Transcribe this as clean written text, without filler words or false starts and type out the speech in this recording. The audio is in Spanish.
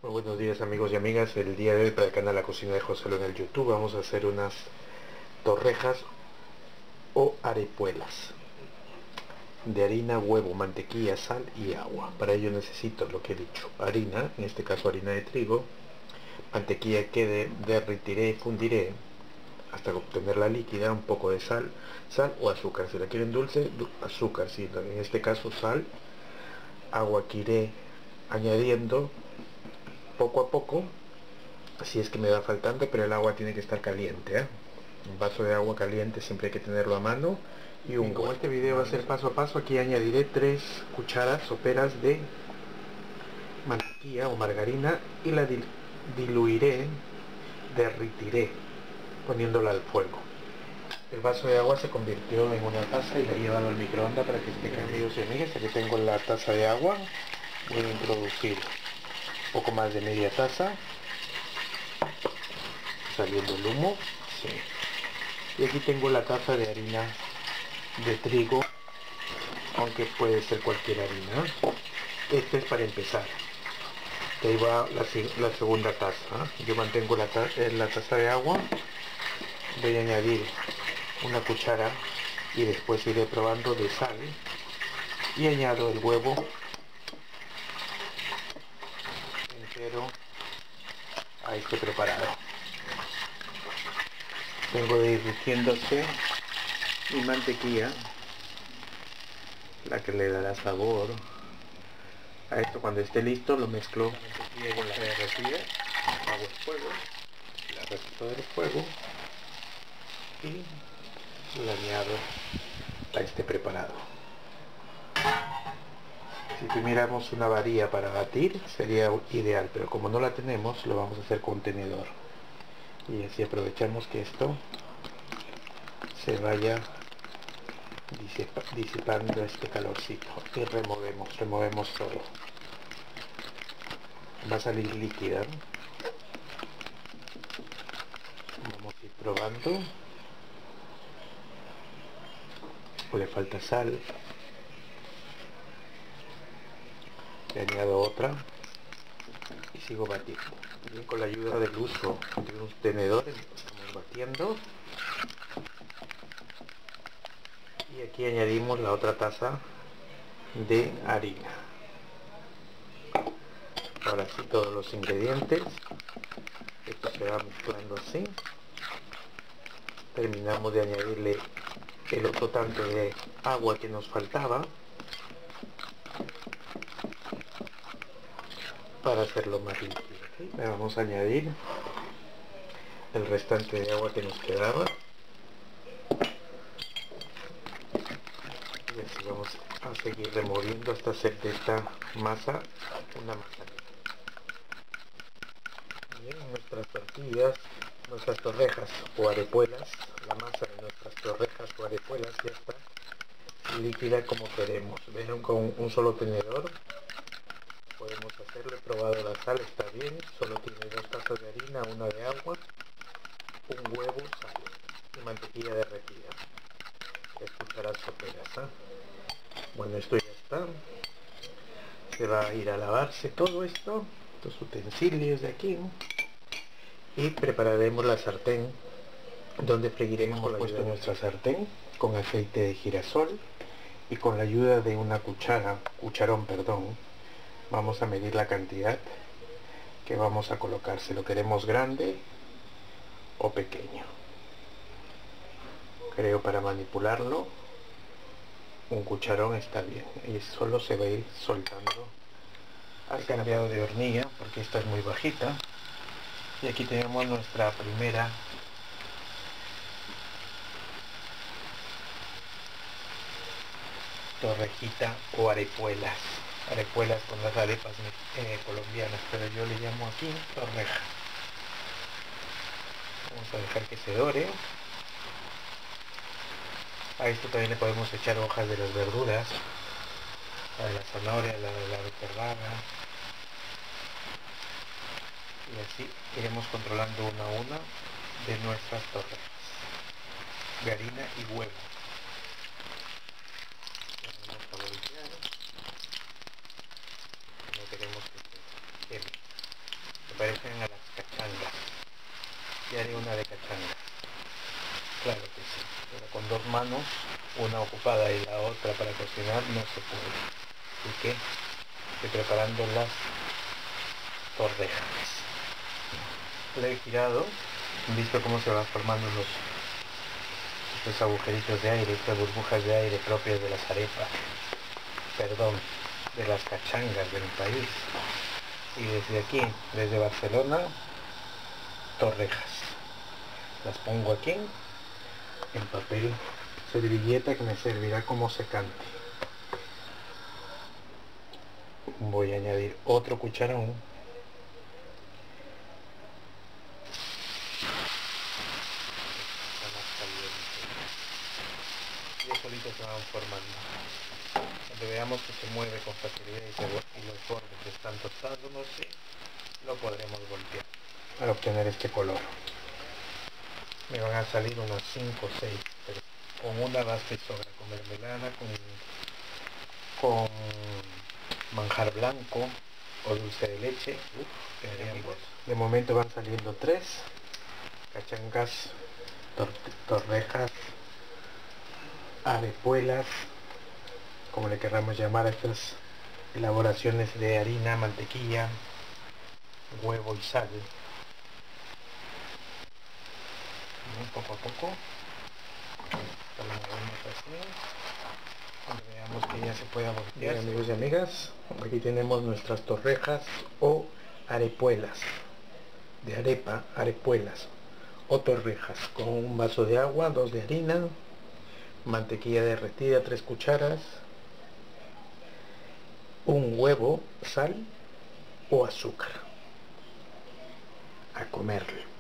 Muy buenos días amigos y amigas. El día de hoy para el canal La Cocina de Joselo en el YouTube vamos a hacer unas torrejas o arepuelas de harina, huevo, mantequilla, sal y agua. Para ello necesito lo que he dicho: harina, en este caso harina de trigo, mantequilla que derretiré y fundiré hasta obtenerla líquida, un poco de sal o azúcar. Si la quieren dulce, azúcar, si en este caso sal, agua que iré añadiendo poco a poco, si es que me va faltando, pero el agua tiene que estar caliente, ¿eh? Un vaso de agua caliente siempre hay que tenerlo a mano. Y como este video va a ser paso a paso, aquí añadiré 3 cucharas soperas de mantequilla o margarina y la diluiré, derritiré poniéndola al fuego. El vaso de agua se convirtió en una taza y la he llevado al microondas para que esté caliente. Amigos y amigas, aquí tengo la taza de agua. Voy a introducir un poco más de media taza, saliendo el humo, sí. Y aquí tengo la taza de harina de trigo, aunque puede ser cualquier harina. Este es para empezar. De ahí va la segunda taza. Yo mantengo la taza de agua. Voy a añadir una cuchara y después iré probando de sal. Y añado el huevo entero a este preparado. Vengo derritiéndose mi mantequilla, la que le dará sabor a esto. Cuando esté listo lo mezclo con la derretida, hago el fuego, la retiro del fuego y lo añado a este preparado. Si tuviéramos una varilla para batir sería ideal, pero como no la tenemos, lo vamos a hacer con tenedor. Y así aprovechamos que esto se vaya disipando este calorcito y removemos todo. Va a salir líquida, ¿no? Vamos a ir probando. O le falta sal, le añado otra y sigo batiendo. Bien, con la ayuda del uso de unos tenedores estamos batiendo. Y aquí añadimos la otra taza de harina. Ahora sí, todos los ingredientes, esto se va mezclando así. Terminamos de añadirle el otro tanto de agua que nos faltaba para hacerlo más líquido. ¿Okay? Le vamos a añadir el restante de agua que nos quedaba y así vamos a seguir removiendo hasta hacer de esta masa una masa. Bien, nuestras tortillas, nuestras torrejas o arepuelas, la masa de nuestras torrejas o arepuelas ya está líquida como queremos. Vieron, con un solo tenedor podemos hacerlo. He probado la sal, está bien, solo tiene 2 tazas de harina, una de agua, un huevo, sal y mantequilla derretida, 3 cucharas soperas, ¿eh? Bueno, esto ya está. Se va a ir a lavarse todo esto, estos utensilios de aquí, ¿no? Y prepararemos la sartén donde freiremos. Hemos puesto nuestra sartén con aceite de girasol y con la ayuda de una cucharón, vamos a medir la cantidad que vamos a colocar, si lo queremos grande o pequeño. Creo para manipularlo un cucharón está bien y solo se va a ir soltando. He cambiado de hornilla porque esta es muy bajita y aquí tenemos nuestra primera torrejita o arepuelas con las arepas colombianas, pero yo le llamo aquí torreja. Vamos a dejar que se dore. A esto también le podemos echar hojas de las verduras, la de la zanahoria, la de la beterraga, y así iremos controlando una a una de nuestras torrejas de harina y huevo. Vamos a voltear, no queremos que se queme. y haré una de cachanga. Claro que sí, pero con dos manos, una ocupada y la otra para cocinar, no se puede. Así que estoy preparando las torrejas. Le he girado, visto cómo se van formando estos agujeritos de aire, estas burbujas de aire propias de las arepas, perdón, de las cachangas de mi país. Y desde aquí, desde Barcelona, torrejas. Las pongo aquí en papel servilleta que me servirá como secante. Voy a añadir otro cucharón. Está más caliente. Y ya solitos se van formando. Cuando veamos que se mueve con facilidad y los bordes están tostándose, lo podremos voltear para obtener este color. Me van a salir unos 5 o 6, pero con una basta y sobra, con mermelada, con manjar blanco o dulce de leche. De momento van saliendo 3 cachangas, torrejas, arepuelas, como le querramos llamar a estas elaboraciones de harina, mantequilla, huevo y sal. Poco a poco lo movemos así, cuando veamos que ya se pueda voltear. Bien, amigos y amigas, aquí tenemos nuestras torrejas o arepuelas, de arepa, arepuelas o torrejas, con un vaso de agua, 2 de harina, mantequilla derretida, 3 cucharas, un huevo, sal o azúcar. A comerlo.